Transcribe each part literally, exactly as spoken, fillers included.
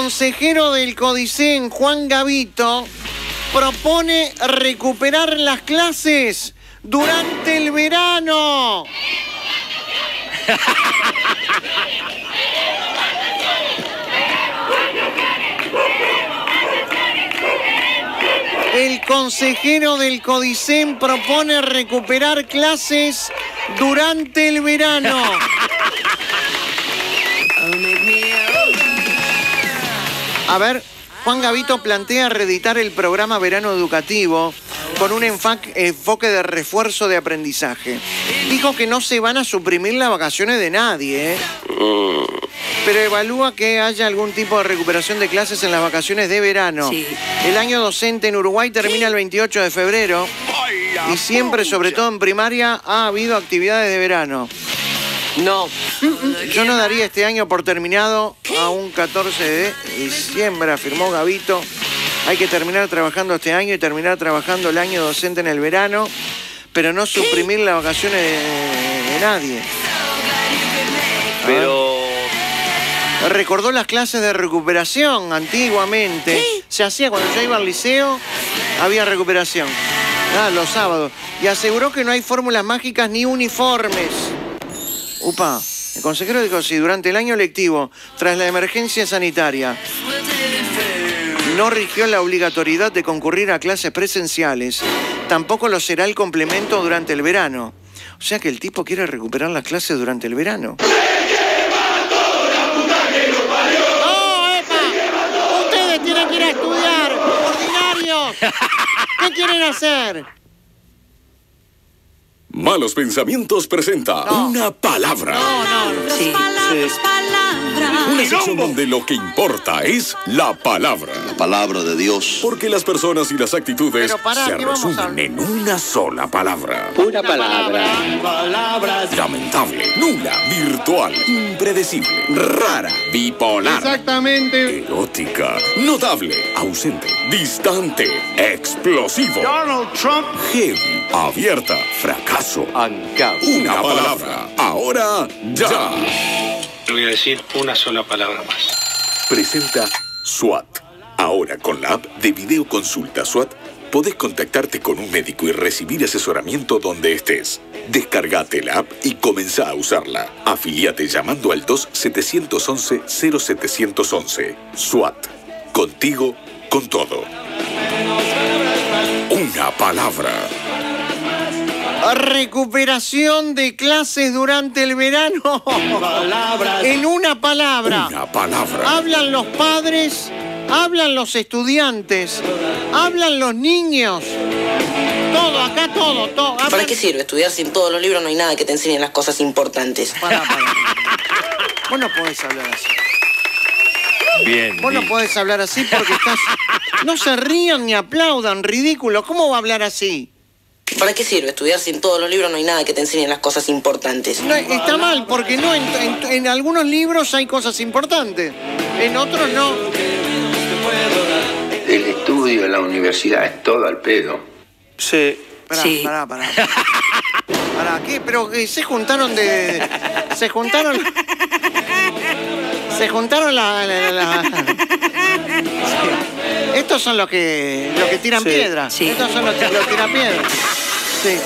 consejero del Codicen, Juan Gavito, propone recuperar las clases durante el verano. El consejero del Codicen propone recuperar clases durante el verano. A ver, Juan Gavito plantea reeditar el programa Verano Educativo con un enfoque de refuerzo de aprendizaje. Dijo que no se van a suprimir las vacaciones de nadie, ¿eh? Pero evalúa que haya algún tipo de recuperación de clases en las vacaciones de verano. Sí. El año docente en Uruguay termina el veintiocho de febrero y siempre, sobre todo en primaria, ha habido actividades de verano. No. Yo no daría este año por terminado a un catorce de diciembre, afirmó Gavito. Hay que terminar trabajando este año y terminar trabajando el año docente en el verano, pero no suprimir las vacaciones de, de nadie. Pero... Recordó las clases de recuperación antiguamente. Se hacía cuando yo iba al liceo, había recuperación. Ah, los sábados. Y aseguró que no hay fórmulas mágicas ni uniformes. Upa, el consejero dijo, si durante el año lectivo, tras la emergencia sanitaria, no rigió la obligatoriedad de concurrir a clases presenciales, tampoco lo será el complemento durante el verano. O sea que el tipo quiere recuperar las clases durante el verano. ¡No, epa! Ustedes tienen que ir a estudiar, ordinarios. ¿Qué quieren hacer? Malos Pensamientos presenta no. Una palabra. No, no, no. Sí, sí. Una sección donde lo que importa es la palabra. La palabra de Dios. Porque las personas y las actitudes pará, se resumen en una sola palabra. Una palabra. Palabras. Lamentable, nula, virtual, impredecible, rara, bipolar. Exactamente. Erótica, notable, ausente, distante, explosivo. Donald Trump. Heavy, abierta, fracaso. Ancao. Una palabra. Ahora, ya. Voy a decir una sola palabra más. Presenta SWAT. Ahora con la app de videoconsulta SWAT podés contactarte con un médico y recibir asesoramiento donde estés. Descargate la app y comenzá a usarla. Afiliate llamando al dos siete once cero siete once. SWAT. Contigo, con todo. Una palabra. Recuperación de clases durante el verano. Palabras. En una palabra. Una palabra. Hablan los padres, hablan los estudiantes, hablan los niños. Todo, acá todo, todo. Hablan... ¿Para qué sirve estudiar si en todos los libros no hay nada que te enseñen las cosas importantes? Pará, pará. Vos no podés hablar así. Bien. Vos bien. no podés hablar así porque estás... No se rían ni aplaudan, ridículo. ¿Cómo va a hablar así? ¿Para qué sirve estudiar si en todos los libros no hay nada que te enseñen las cosas importantes? No, está mal, porque no en, en, en algunos libros hay cosas importantes, en otros no. El estudio en la universidad es todo al pedo. Sí. Pará, Sí. pará, pará. Pará, ¿qué? Pero eh, se juntaron de... Se juntaron... Se juntaron la... la, la, la... Sí. Estos son los que los que tiran Sí. piedra. Sí. Estos son los que los tiran piedra. Sí.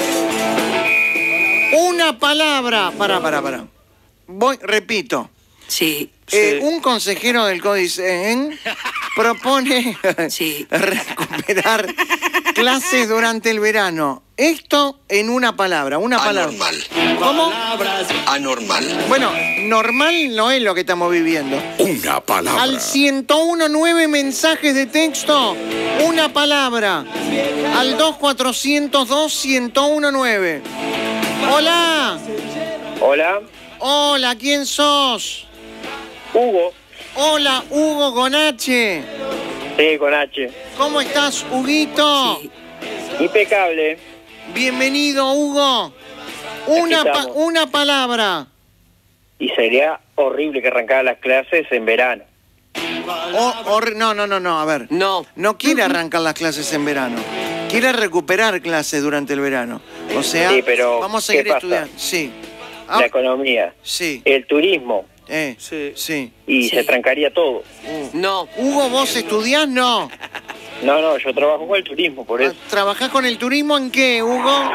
Una palabra. Pará, pará, pará. Voy, repito. Sí. Eh, Sí. un consejero del Codicen propone Sí. recuperar clases durante el verano. Esto en una palabra, una palabra. Anormal. ¿Cómo? Anormal. Bueno, normal no es lo que estamos viviendo. Una palabra. Al ciento uno nueve mensajes de texto, una palabra. Al dos cuatrocientos dos, ciento nueve. Hola. Hola, Hola, ¿quién sos? Hugo. Hola, Hugo con H. Sí, con H. ¿Cómo estás, Huguito? Sí. Impecable. Bienvenido, Hugo. Una, Aquí pa- estamos. una palabra. Y sería horrible que arrancara las clases en verano. O- hor- no, no, no, no, a ver. No. No quiere arrancar las clases en verano. Quiere recuperar clases durante el verano. O sea, Sí, pero vamos a ¿qué seguir pasa? estudiando. Sí. Ah, La economía, sí. el turismo, Eh, Sí. sí. y Sí. se trancaría todo. No. Hugo, ¿vos estudiás? No. No, no, yo trabajo con el turismo, por eso. ¿Trabajás con el turismo en qué, Hugo?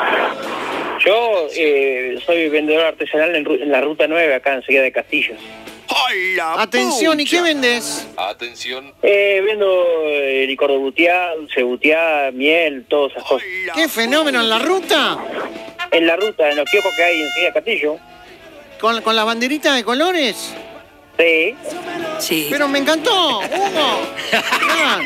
Yo eh, soy vendedor artesanal en, ru- en la Ruta nueve, acá enseguida de Castillo. Atención, ¿y qué vendés? Atención. Eh, vendo eh, licor de butiá, dulce de butiá, miel, todas esas cosas. ¿Qué fenómeno en la ruta? En la ruta, en los kioscos que hay enseguida de Castillo. ¿Con, con las banderitas de colores? Sí. Sí. Pero me encantó, Hugo. Ah.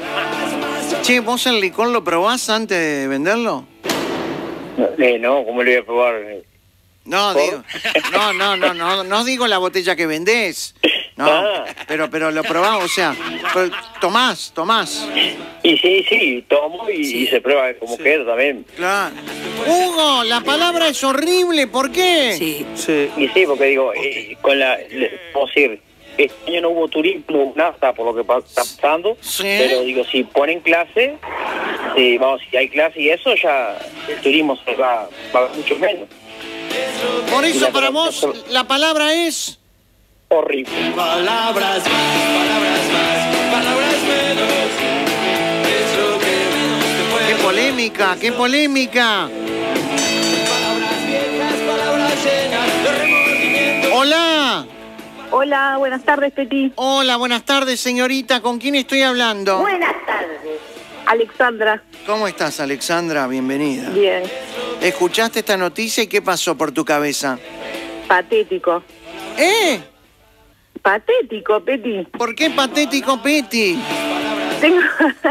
Che, ¿vos el licor lo probás antes de venderlo? No, eh, no, ¿cómo lo voy a probar? No, ¿Por? digo, no, no, no, no, no digo la botella que vendés. No, Ah. pero, pero lo probás, o sea, pero tomás, tomás. Y sí, sí, tomo y, y se prueba como queda también. Claro. Hugo, la palabra es horrible, ¿por qué? Sí. Sí. Y sí, porque digo, eh, con la, le- vamos a decir, este año no hubo turismo, no hubo nada por lo que pa- está pasando, Sí. pero digo, si ponen clase, si, vamos, si hay clase y eso, ya el turismo se va, va a ver mucho menos. Por eso La para palabra- vos la palabra es... Horrible. Palabras más, palabras más, palabras menos. Es lo que menos te puedo. ¡Qué polémica, qué polémica! Palabras viejas, palabras llenas de remordimiento. Hola, Hola, buenas tardes, Peti. hola, buenas tardes, señorita. ¿Con quién estoy hablando? Buenas tardes. Alexandra, ¿Cómo estás, Alexandra? Bienvenida. bien. ¿Escuchaste esta noticia y qué pasó por tu cabeza? Patético. ¿Eh? Patético, Peti. ¿Por qué patético, Peti? Tengo,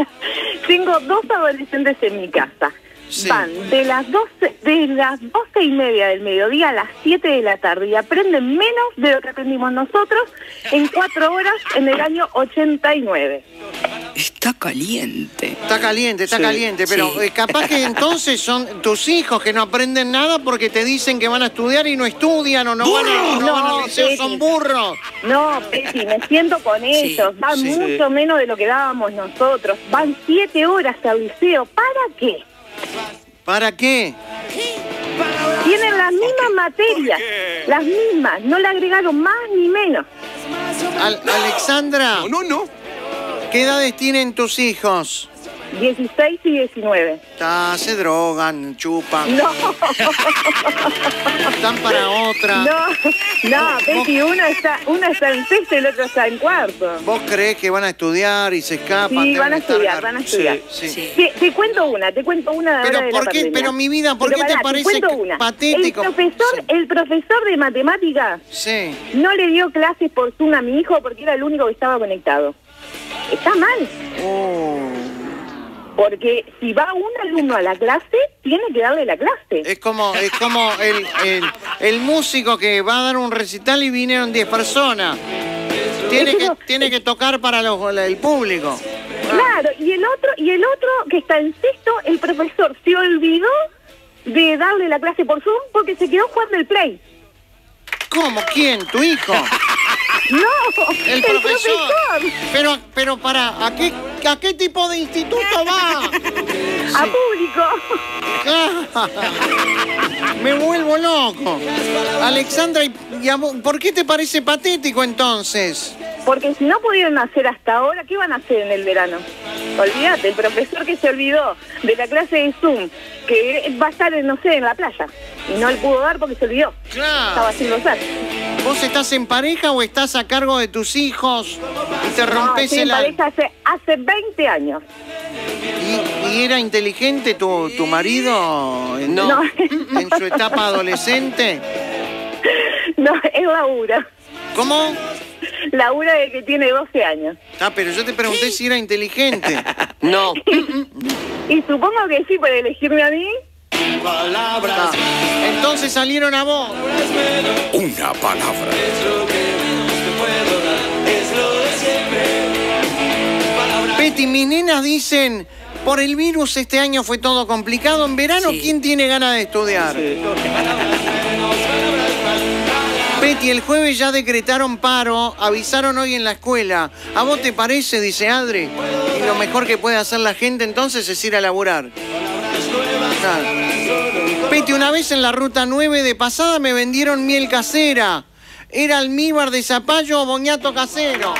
tengo dos adolescentes en mi casa. Sí. Van de las doce, de las doce y media del mediodía a las siete de la tarde y aprenden menos de lo que aprendimos nosotros en cuatro horas en el año ochenta y nueve. Está caliente. Está caliente, está Sí, caliente, pero sí. eh, capaz que entonces son tus hijos que no aprenden nada porque te dicen que van a estudiar y no estudian o no van, a, no No, van al liceo, Peti. son burros. No, Peti, me siento con Sí, ellos. Van sí. mucho menos de lo que dábamos nosotros. Van siete horas al liceo. ¿Para qué? ¿Para qué? Tienen las mismas materias, las mismas, no le agregaron más ni menos. Al- Alexandra, No, no. ¿qué edades tienen tus hijos? dieciséis y diecinueve. Ah, se drogan, chupan, No, están para otra. no, no, Betty, uno está, uno está en sexto y el otro está en cuarto. ¿Vos creés que van a estudiar y se escapan? Sí, deben van a estar estudiar, gar- van a estudiar. Sí, sí. Sí. Te, te cuento una, te cuento una de Pero, ahora de ¿por la qué? pandemia. Pero, mi vida, ¿por Pero qué te pará, parece cuento que- una. patético? El profesor, Sí. el profesor de matemáticas Sí. no le dio clases por Zoom a mi hijo porque era el único que estaba conectado. Está mal. Oh. Porque si va un alumno a la clase, tiene que darle la clase. Es como, es como el, el, el músico que va a dar un recital y vinieron diez personas. Tiene que, tiene que tocar para los, el público. Claro, y el otro, y el otro que está en sexto, el profesor se olvidó de darle la clase por Zoom porque se quedó jugando el play. ¿Cómo? ¿Quién? ¿Tu hijo? No, El profesor. Pero, pero para, ¿a qué, a qué tipo de instituto va? A público. Me vuelvo loco. Alexandra, ¿y- y a vos- ¿por qué te parece patético entonces? Porque si no pudieron hacer hasta ahora, ¿qué van a hacer en el verano? Olvídate, el profesor que se olvidó de la clase de Zoom, que va a estar, no sé, en la playa, y no le pudo dar porque se olvidó. Estaba Claro. haciendo usar. ¿Vos estás en pareja o estás a cargo de tus hijos y te No, rompes estoy en el alma? pareja hace, hace veinte años. ¿Y, y era inteligente tu, tu marido en, No. en su etapa adolescente? No, es Laura. ¿Cómo? Laura de que tiene doce años. Ah, pero yo te pregunté si era inteligente. No. Y supongo que sí, por elegirme a mí. Ah, entonces salieron a vos. Una palabra. Peti, mis nenas dicen, por el virus este año fue todo complicado. En verano, Sí. ¿quién tiene ganas de estudiar? Peti, el jueves ya decretaron paro, avisaron hoy en la escuela. ¿A vos te parece? Dice Adri. Y lo mejor que puede hacer la gente entonces es ir a laburar. Claro. Peti, una vez en la ruta nueve de pasada me vendieron miel casera. ¿Era almíbar de zapallo o boñato casero?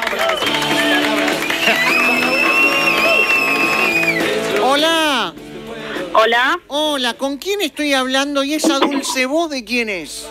Hola. Hola. Hola, ¿con quién estoy hablando? ¿Y esa dulce voz de quién es?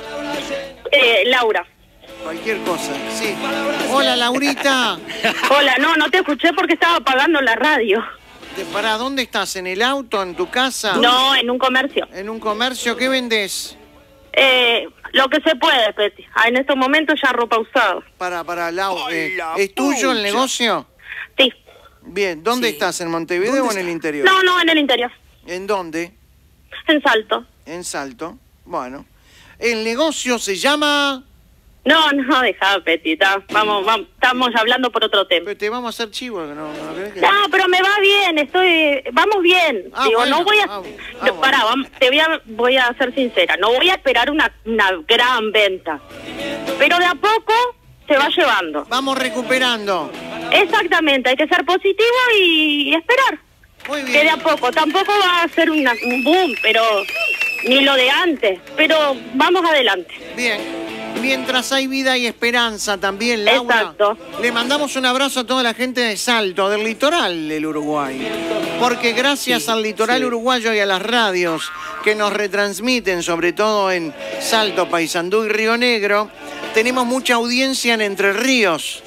Eh, Laura. Cualquier cosa, sí. Hola, Laurita. Hola, no, no te escuché porque estaba apagando la radio. De- ¿Para dónde estás? ¿En el auto? ¿En tu casa? No, en un comercio. ¿En un comercio? ¿Qué vendés? Eh, lo que se puede, Peti. Ah, en estos momentos ya ropa usada. Para, para, Lau. eh, ¿Es tuyo el negocio? Sí. Bien, ¿dónde estás? ¿En Montevideo o en el interior? No, no, en el interior. ¿En dónde? En Salto. En Salto. Bueno. El negocio se llama... No, no, deja, Peti. ta- Vamos, vamos, estamos hablando por otro tema. Pero te vamos a hacer chivo. ¿No, no crees que- No, pero me va bien, estoy, vamos bien. Ah, Digo, bueno, no voy a, ah, ah, no, bueno. pará, vam- te voy a, voy a ser sincera, no voy a esperar una, una gran venta, pero de a poco se va llevando. Vamos recuperando. Exactamente, hay que ser positivo y, y esperar. Muy bien. Que de a poco, tampoco va a ser una, un boom, pero ni lo de antes, pero vamos adelante. Bien. Mientras hay vida y esperanza también, Laura. Exacto. Le mandamos un abrazo a toda la gente de Salto, del litoral del Uruguay. Porque gracias Sí, al litoral sí. uruguayo y a las radios que nos retransmiten, sobre todo en Salto, Paysandú y Río Negro, tenemos mucha audiencia en Entre Ríos.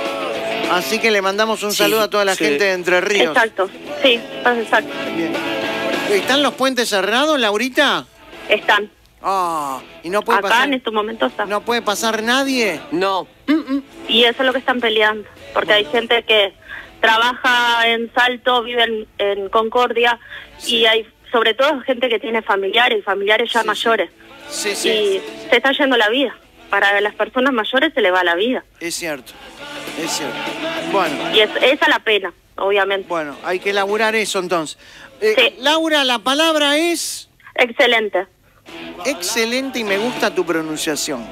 Así que le mandamos un Sí, saludo a toda la sí. gente de Entre Ríos. Exacto, sí, exacto. Bien. ¿Están los puentes cerrados, Laurita? Están. Ah, y no puede Acá pasar, en estos momentos están. no puede pasar nadie. No. Y eso es lo que están peleando, porque hay gente que trabaja en Salto, vive en, en Concordia, y hay sobre todo gente que tiene familiares, y familiares ya Sí, sí. mayores, Sí, sí. y se está yendo la vida. Para las personas mayores se le va la vida, Es cierto, es cierto. Bueno, y es, esa es la pena, obviamente. bueno, hay que elaborar eso entonces. Eh, Sí. Laura, la palabra es Excelente. excelente y me gusta tu pronunciación.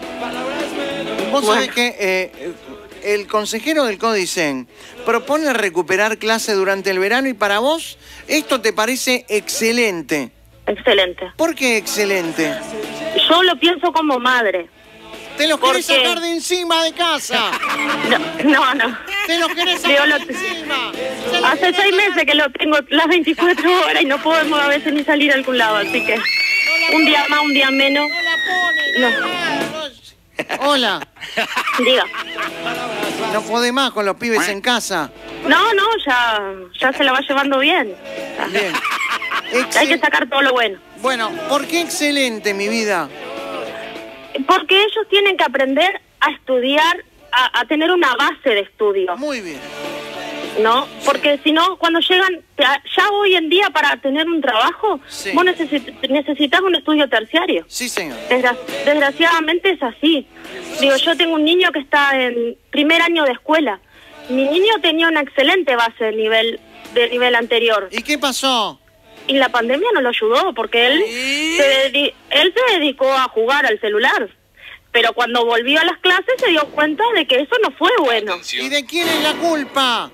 Vos Bueno. sabés que eh, el consejero del Códicen propone recuperar clase durante el verano y para vos esto te parece excelente. Excelente. ¿Por qué excelente? Yo lo pienso como madre. Te los querés Porque- sacar de encima de casa. No, no, no. Te los querés Digo, sacar lo- de encima. Se los Hace querés seis sacar- meses que lo tengo las veinticuatro horas y no podemos a veces ni salir a algún lado, así que un día más, un día menos. No la pone, No. nada, no. Hola, Diga. no podés más con los pibes en casa. No, no, ya, ya se la va llevando bien. Bien. Hay Excel- que sacar todo lo bueno. Bueno, ¿por qué excelente, mi vida? Porque ellos tienen que aprender a estudiar, a, a tener una base de estudio, Muy bien. ¿no? Porque si no, cuando llegan, ya ya hoy en día para tener un trabajo, Sí. vos necesit- necesitas un estudio terciario. Sí, señor. Desgra- desgraciadamente es así. Digo, yo tengo un niño que está en primer año de escuela. Mi niño tenía una excelente base de nivel, de nivel anterior. ¿Y qué pasó? Y la pandemia no lo ayudó porque él, se, dedi- él se dedicó a jugar al celular. Pero cuando volvió a las clases se dio cuenta de que eso no fue bueno. ¿Y de quién es la culpa?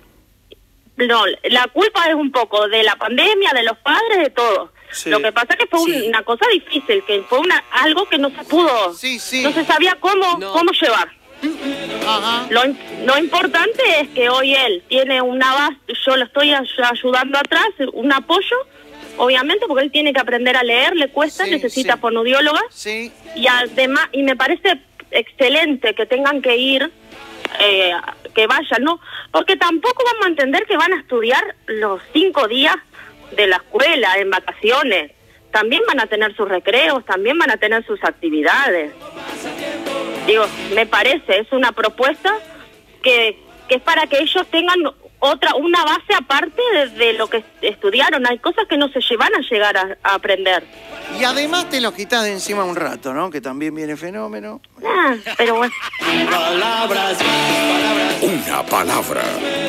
No, la culpa es un poco de la pandemia, de los padres, de todo. Sí. Lo que pasa es que fue un- Sí. una cosa difícil, que fue una algo que no se pudo, Sí, sí. no se sabía cómo, No. cómo llevar. Ajá. Lo, im- lo importante es que hoy él tiene una base, yo lo estoy ay- ayudando atrás, un apoyo, obviamente, porque él tiene que aprender a leer, le cuesta, Sí, necesita sí. fonoaudióloga, Sí. y además, y me parece excelente que tengan que ir, eh, que vayan, ¿no? Porque tampoco vamos a entender que van a estudiar los cinco días de la escuela, en vacaciones. También van a tener sus recreos, también van a tener sus actividades. Digo, me parece, es una propuesta que, que es para que ellos tengan otra, una base aparte de, de lo que estudiaron. Hay cosas que no se llevan a llegar a, a aprender. Y además te los quitas de encima un rato, ¿no? Que también viene fenómeno. Ah, pero bueno. Palabras más, palabras Una palabra.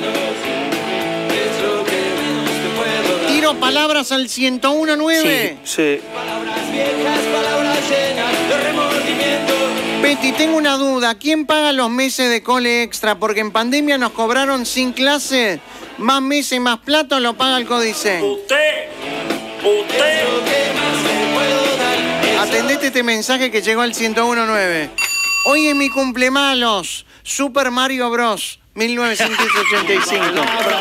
es lo que menos te puedo dar. Tiro palabras al ciento uno nueve. Sí. Palabras viejas, palabras llenas de remordimiento. Betty, tengo una duda. ¿Quién paga los meses de cole extra? Porque en pandemia nos cobraron sin clase. Más meses, más plata, lo paga el Códice. Usted. Usted. Lo que más te puedo dar es Atendete este mensaje que llegó al ciento uno nueve. Hoy es mi cumpleaños. Super Mario Bros. mil novecientos ochenta y cinco.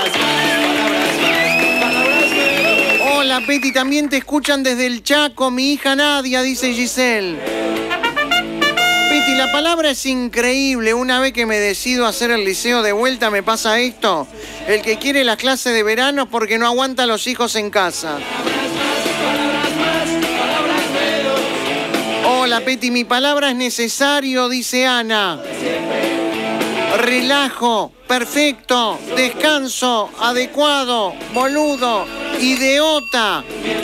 Hola, Peti, también te escuchan desde el Chaco. Mi hija Nadia, dice Giselle. Peti, la palabra es increíble. Una vez que me decido hacer el liceo de vuelta me pasa esto. El que quiere las clases de verano porque no aguanta a los hijos en casa. Hola, Peti, mi palabra es necesario, dice Ana. Relajo, perfecto, descanso, adecuado, boludo, idiota.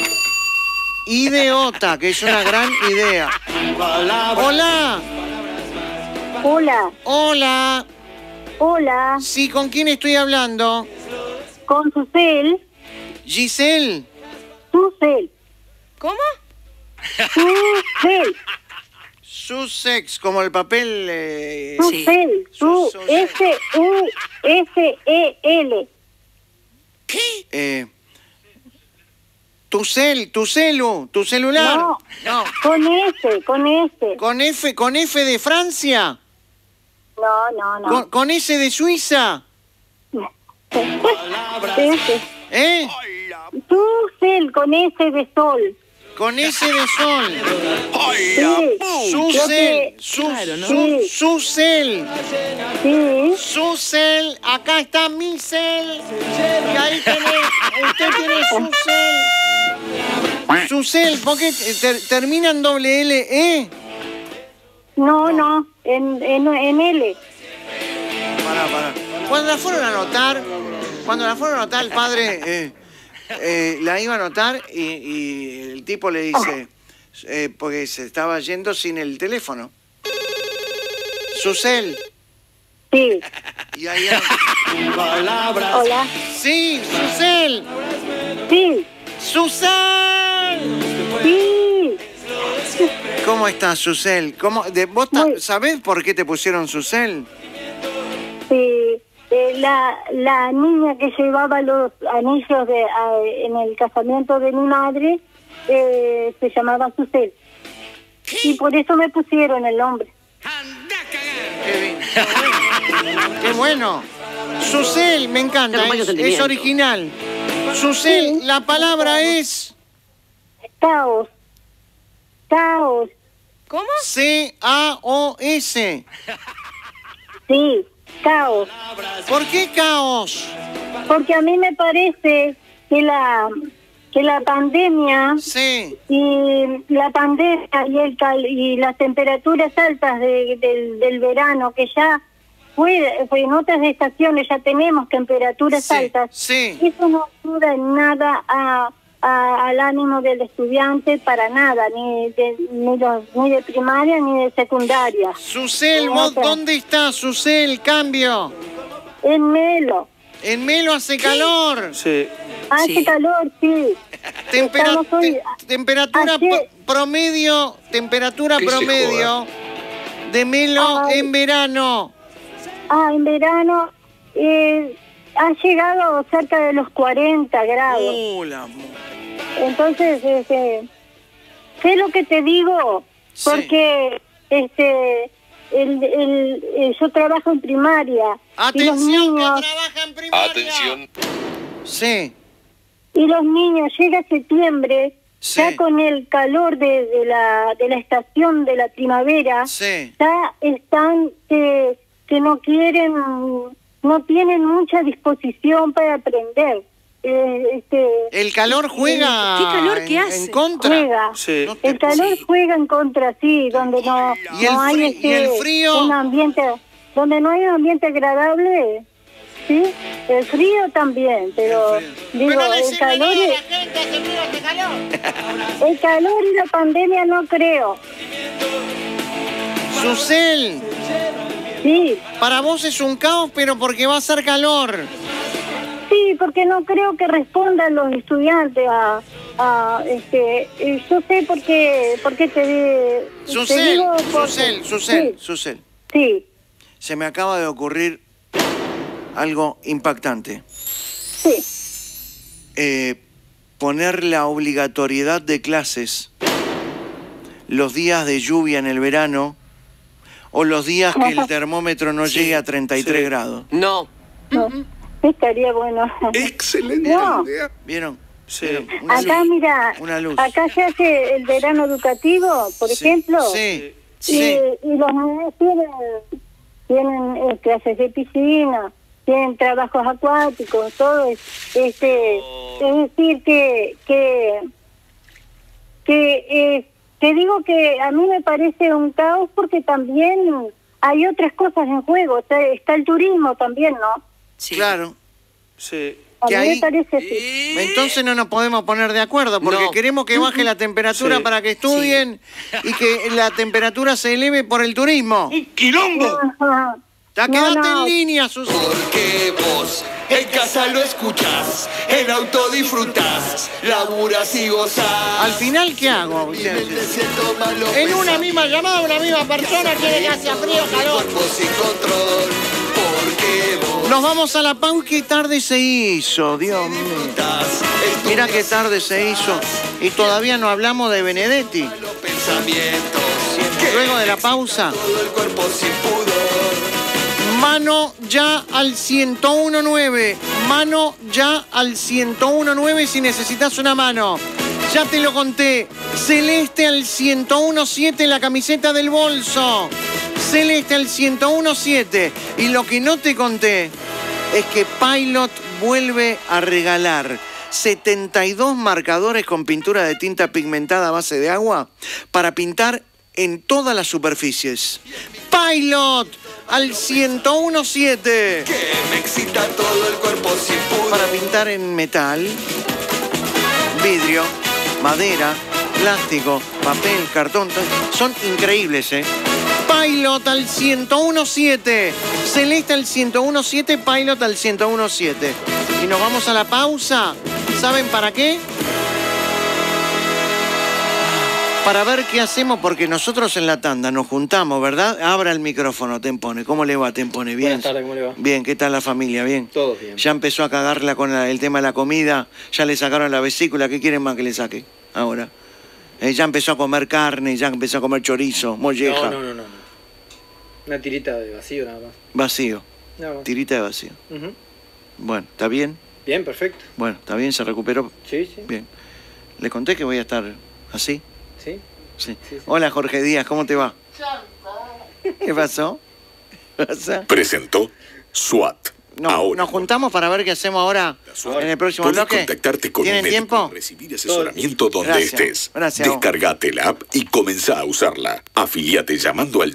Idiota, que es una gran idea. Hola. Hola. Hola. Hola. Sí, ¿con quién estoy hablando? Con Susel. Giselle. Susel. ¿Cómo? Susel. Sussex, como el papel... Eh, Susel. Su, S U S E L. ¿Qué? Eh, tu cel, tu celu, tu celular. No, no. Con S, con S. ¿Con F, con F de Francia? No, no, no. ¿Con, con S de Suiza? S. ¿Eh? Susel, con S de sol. Con S de sol. Sí. Susel. Su, Claro, ¿no? su, Sí. Susel. Sí. Susel. Acá está mi cel. Y ahí tenés. Usted tiene Susel. Susel, ¿por qué ter- termina en doble L E? No, no, en, en, en L. Pará, pará. Cuando la fueron a anotar, cuando la fueron a anotar, el padre eh, eh, la iba a anotar y, y el tipo le dice, eh, porque se estaba yendo sin el teléfono. Susel. Sí. Y ahí era... Hola. Sí, Susel. Sí. Susel. Sí. ¿Cómo estás, Susel? ¿Cómo, de, ¿Vos ta- sabés por qué te pusieron Susel? Sí. Eh, la, la niña que llevaba los anillos de, a, en el casamiento de mi madre eh, se llamaba Susel. Y por eso me pusieron el nombre. Qué bien. Qué bueno. Susel, me encanta, es, es original. Susel, Sí. la palabra es... Caos. Caos. ¿Cómo? C A O S. Sí, caos. ¿Por qué caos? Porque a mí me parece que la que la pandemia Sí. y la pandemia y el cal- y las temperaturas altas de- del, del verano que ya fue, fue en otras estaciones ya tenemos temperaturas Sí, altas. sí. Eso no ayuda en nada a, a- al ánimo del estudiante para nada, ni de, ni, los- ni de primaria ni de secundaria. Susel, ¿vos dónde estás, Susel? Cambio. En Melo. En Melo hace calor. Sí. Hace Sí. calor, sí. Tempera- Estamos hoy- te- temperatura ayer- pro- promedio, temperatura Que se promedio de Melo Ay. en verano. Ah, en verano eh, ha llegado cerca de los cuarenta grados. Uh, la mu- Entonces, este, sé lo que te digo, Sí. porque este, el, el, eh, yo trabajo en primaria. Y los Atención, que niños, trabaja en primaria. Atención. Sí, y los niños llega septiembre, Sí. ya con el calor de, de, la, de la estación de la primavera, sí. ya están que, que no quieren, no tienen mucha disposición para aprender. Eh, este, El calor juega ¿Qué calor en, que hace? en contra. juega. Sí. No te- El calor sí. juega en contra, sí, donde no, ¿Y el no hay fri- este, y el frío? un ambiente, donde no hay un ambiente agradable, sí, el frío también, pero El frío. digo, Pero no le el sirve calor, nada a y- la gente hace frío, hace calor. el calor y la pandemia no creo, Susel, sí, para vos es un caos, pero porque va a ser calor. sí, porque no creo que respondan los estudiantes a, a este, eh, yo sé por qué, por qué te, te Susel, digo porque- Susel, Susel, sí, Susel. sí, Se me acaba de ocurrir algo impactante. sí. Eh, poner la obligatoriedad de clases los días de lluvia en el verano o los días que el termómetro no llegue a treinta y tres sí. grados. No. No, estaría bueno. Excelente No. idea. ¿Vieron? Sí. ¿Vieron? Una Acá, luz. mira, Una luz. acá se hace el verano educativo, por Sí, ejemplo. Sí, Y, sí. y los niños tienen, tienen eh, clases de piscina, tienen trabajos acuáticos, todo es, este, es decir que que que eh, te digo que a mí me parece un caos porque también hay otras cosas en juego, está, está el turismo también, ¿no? Sí. Claro. Sí. A Que mí ahí- me parece así. Entonces no nos podemos poner de acuerdo porque No. queremos que baje la temperatura Sí. para que estudien y que la temperatura se eleve por el turismo. Ajá. Ya No, quédate no. en línea, Susana. Porque vos en casa lo escuchás, en auto disfrutás, laburas y gozás. Al final, ¿qué hago? Te siento malo En una pensar, misma llamada, una misma persona quiere que haya frío o calor. cuerpo sin control. Porque vos Nos vamos a la pausa. Qué tarde se hizo, Dios mío. estás en tu Mira qué tarde se hizo. Y todavía no hablamos de Benedetti. los pensamientos. Que Luego de la pausa, todo el cuerpo sin pudor. mano ya al ciento uno nueve. Mano ya al ciento uno nueve si necesitas una mano. Ya te lo conté. Celeste al ciento uno siete la camiseta del bolso. Celeste al ciento uno siete. Y lo que no te conté es que Pilot vuelve a regalar setenta y dos marcadores con pintura de tinta pigmentada a base de agua para pintar en todas las superficies. Pilot al ciento uno siete. Que me excita todo el cuerpo sin pudor. Para pintar en metal, vidrio, madera, plástico, papel, cartón. Son increíbles, ¿eh? Pilot al ciento uno siete. Celeste al ciento uno siete, Pilot al ciento uno siete. Y nos vamos a la pausa. ¿Saben para qué? Para ver qué hacemos, porque nosotros en la tanda nos juntamos, ¿verdad? Abra el micrófono, Tempone. ¿Cómo le va, Tempone? ¿Bien? Buenas tardes, ¿cómo le va? Bien, ¿qué tal la familia? ¿Bien? Todo bien. Ya empezó a cagarla con la- el tema de la comida, ya le sacaron la vesícula, ¿qué quieren más que le saque ahora? Eh, ya empezó a comer carne, ya empezó a comer chorizo, molleja, No, no, no, no. Una tirita de vacío nada más. vacío, Nada más. tirita de vacío. Ujú. Bueno, ¿está bien? Bien, perfecto. Bueno, ¿está bien? ¿Se recuperó? Sí, sí. Bien. ¿Le conté que voy a estar así? Sí. Sí. Sí, sí. Hola, Jorge Díaz, ¿cómo te va? ¿Qué pasó? ¿Qué pasa? Presentó SWAT. No, Ahora, nos juntamos para ver qué hacemos ahora en el próximo podés bloque. contactarte con un ¿Tienen médico tiempo? y recibir asesoramiento donde Gracias, estés. gracias. Descargate la app y comenzá a usarla. Afiliate llamando al